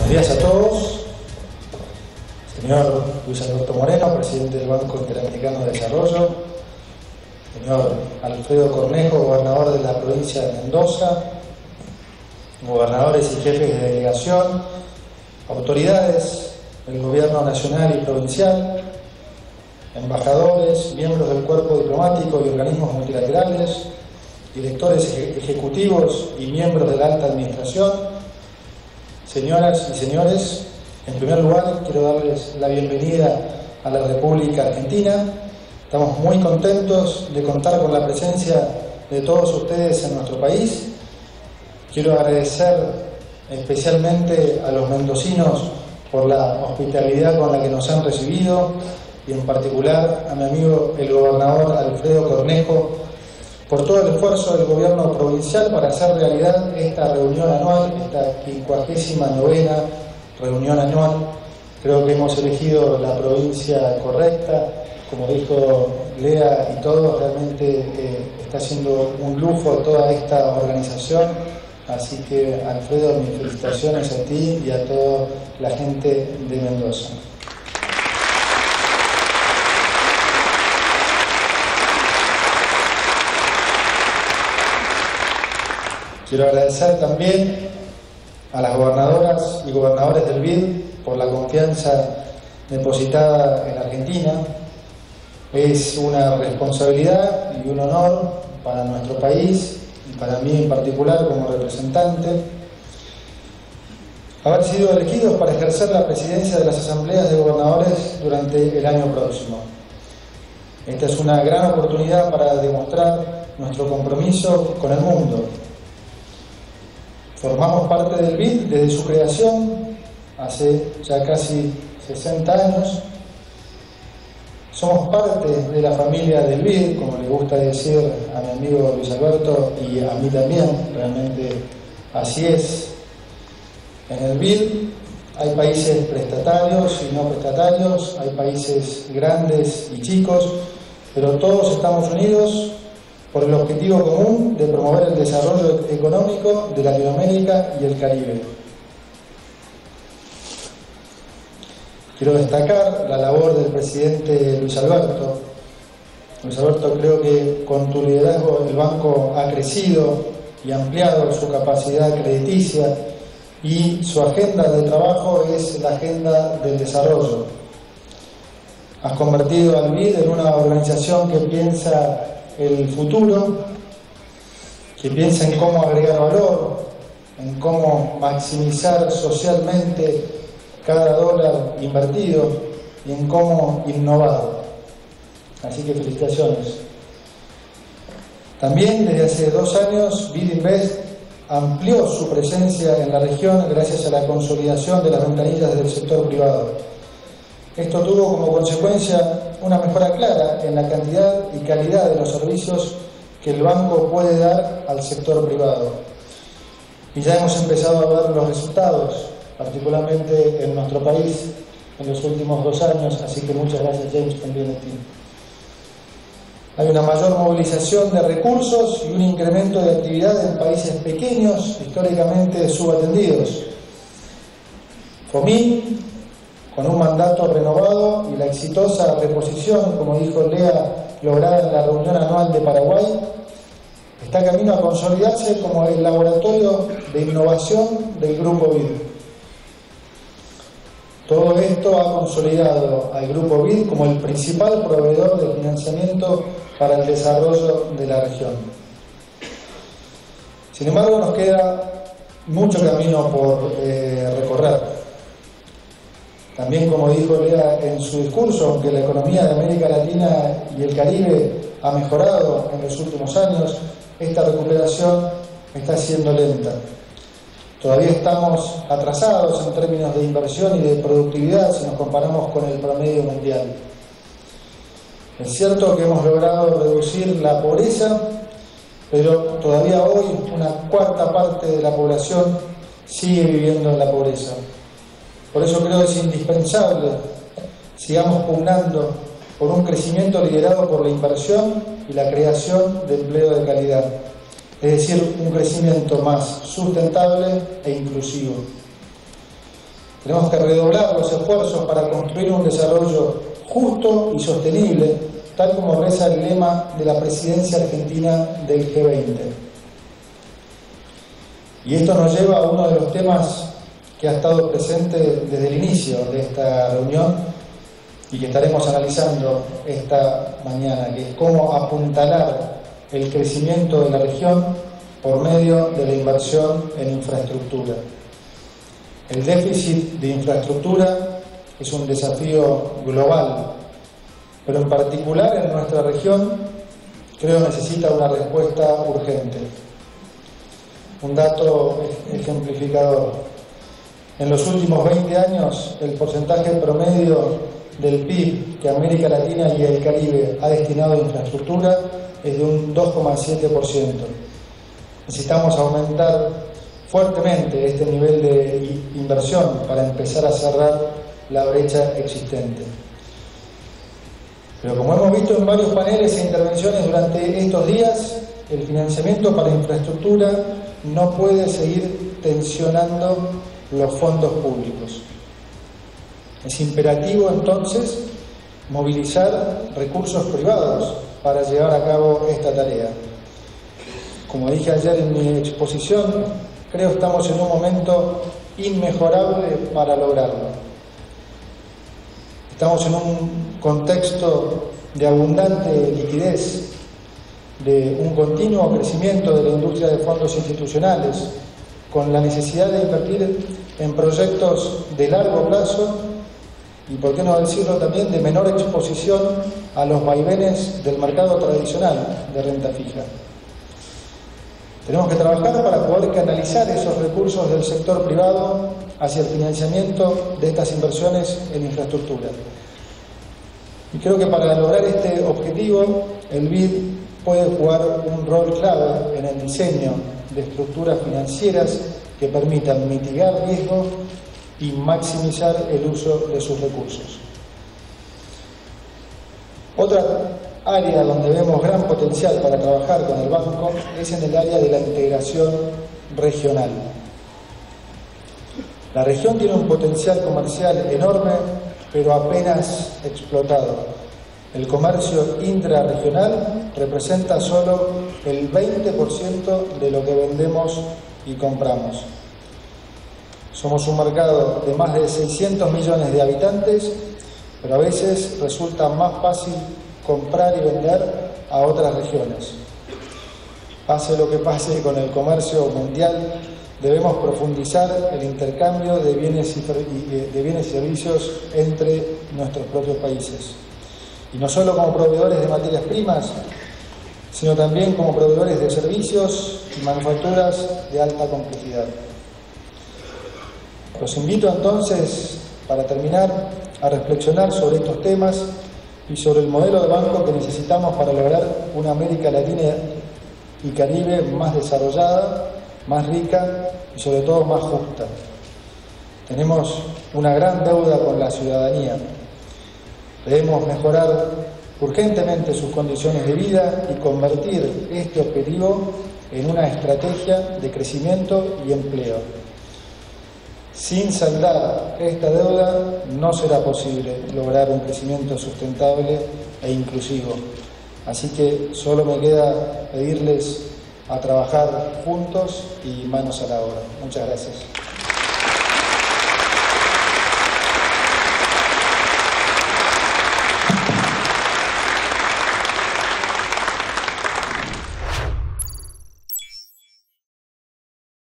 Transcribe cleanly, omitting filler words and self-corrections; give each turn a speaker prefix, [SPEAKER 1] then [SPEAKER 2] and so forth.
[SPEAKER 1] Buenos días a todos. Señor Luis Alberto Moreno, presidente del Banco Interamericano de Desarrollo. Señor Alfredo Cornejo, gobernador de la provincia de Mendoza. Gobernadores y jefes de delegación. Autoridades del gobierno nacional y provincial. Embajadores, miembros del cuerpo diplomático y organismos multilaterales. Directores ejecutivos y miembros de la alta administración. Señoras y señores, en primer lugar quiero darles la bienvenida a la República Argentina. Estamos muy contentos de contar con la presencia de todos ustedes en nuestro país. Quiero agradecer especialmente a los mendocinos por la hospitalidad con la que nos han recibido y en particular a mi amigo el gobernador Alfredo Cornejo por todo el esfuerzo del gobierno provincial para hacer realidad esta reunión anual, esta 59ª reunión anual. Creo que hemos elegido la provincia correcta, como dijo Lea y todo, realmente está siendo un lujo toda esta organización, así que Alfredo, mis felicitaciones a ti y a toda la gente de Mendoza. Quiero agradecer también a las gobernadoras y gobernadores del BID por la confianza depositada en Argentina. Es una responsabilidad y un honor para nuestro país y para mí en particular como representante haber sido elegidos para ejercer la presidencia de las asambleas de gobernadores durante el año próximo. Esta es una gran oportunidad para demostrar nuestro compromiso con el mundo. Formamos parte del BID desde su creación, hace ya casi 60 años. Somos parte de la familia del BID, como le gusta decir a mi amigo Luis Alberto y a mí también, realmente así es. En el BID hay países prestatarios y no prestatarios, hay países grandes y chicos, pero todos estamos unidos por el objetivo común de promover el desarrollo económico de Latinoamérica y el Caribe. Quiero destacar la labor del presidente Luis Alberto. Luis Alberto, creo que con tu liderazgo el banco ha crecido y ampliado su capacidad crediticia y su agenda de trabajo es la agenda del desarrollo. Has convertido al BID en una organización que piensa el futuro, que piensa en cómo agregar valor, en cómo maximizar socialmente cada dólar invertido y en cómo innovar. Así que felicitaciones. También desde hace 2 años BID Invest amplió su presencia en la región gracias a la consolidación de las ventanillas del sector privado. Esto tuvo como consecuencia una mejora clara en la cantidad y calidad de los servicios que el banco puede dar al sector privado. Y ya hemos empezado a ver los resultados, particularmente en nuestro país, en los últimos 2 años, así que muchas gracias, James, también a ti. Hay una mayor movilización de recursos y un incremento de actividad en países pequeños, históricamente subatendidos. FOMIN, con un mandato renovado y la exitosa reposición, como dijo Lea, lograda en la reunión anual de Paraguay, está camino a consolidarse como el laboratorio de innovación del Grupo BID. Todo esto ha consolidado al Grupo BID como el principal proveedor de financiamiento para el desarrollo de la región. Sin embargo, nos queda mucho camino por recorrer. También, como dijo Lea en su discurso, aunque la economía de América Latina y el Caribe ha mejorado en los últimos años, esta recuperación está siendo lenta. Todavía estamos atrasados en términos de inversión y de productividad si nos comparamos con el promedio mundial. Es cierto que hemos logrado reducir la pobreza, pero todavía hoy una 1/4 parte de la población sigue viviendo en la pobreza. Por eso creo que es indispensable sigamos pugnando por un crecimiento liderado por la inversión y la creación de empleo de calidad. es decir, un crecimiento más sustentable e inclusivo. Tenemos que redoblar los esfuerzos para construir un desarrollo justo y sostenible, tal como reza el lema de la presidencia argentina del G20. Y esto nos lleva a uno de los temas que ha estado presente desde el inicio de esta reunión y que estaremos analizando esta mañana, que es cómo apuntalar el crecimiento de la región por medio de la inversión en infraestructura. El déficit de infraestructura es un desafío global, pero en particular en nuestra región creo necesita una respuesta urgente. Un dato ejemplificador. En los últimos 20 años, el porcentaje promedio del PIB que América Latina y el Caribe ha destinado a infraestructura es de un 2,7%. Necesitamos aumentar fuertemente este nivel de inversión para empezar a cerrar la brecha existente. Pero como hemos visto en varios paneles e intervenciones durante estos días, el financiamiento para infraestructura no puede seguir tensionando los fondos públicos. Es imperativo entonces movilizar recursos privados para llevar a cabo esta tarea. Como dije ayer en mi exposición, creo que estamos en un momento inmejorable para lograrlo. Estamos en un contexto de abundante liquidez, de un continuo crecimiento de la industria de fondos institucionales, con la necesidad de invertir en proyectos de largo plazo y, por qué no decirlo también, de menor exposición a los vaivenes del mercado tradicional de renta fija. Tenemos que trabajar para poder canalizar esos recursos del sector privado hacia el financiamiento de estas inversiones en infraestructura. Y creo que para lograr este objetivo, el BID puede jugar un rol clave en el diseño de estructuras financieras que permitan mitigar riesgos y maximizar el uso de sus recursos. Otra área donde vemos gran potencial para trabajar con el banco es en el área de la integración regional. La región tiene un potencial comercial enorme, pero apenas explotado. El comercio intrarregional representa solo el 20% de lo que vendemos y compramos. Somos un mercado de más de 600 millones de habitantes, pero a veces resulta más fácil comprar y vender a otras regiones. Pase lo que pase con el comercio mundial, debemos profundizar el intercambio de bienes y servicios entre nuestros propios países. Y no solo como proveedores de materias primas, sino también como proveedores de servicios y manufacturas de alta complejidad. Los invito entonces, para terminar, a reflexionar sobre estos temas y sobre el modelo de banco que necesitamos para lograr una América Latina y Caribe más desarrollada, más rica y sobre todo más justa. Tenemos una gran deuda con la ciudadanía. Debemos mejorar urgentemente sus condiciones de vida y convertir este objetivo en una estrategia de crecimiento y empleo. Sin saldar esta deuda no será posible lograr un crecimiento sustentable e inclusivo. Así que solo me queda pedirles a trabajar juntos y manos a la obra. Muchas gracias.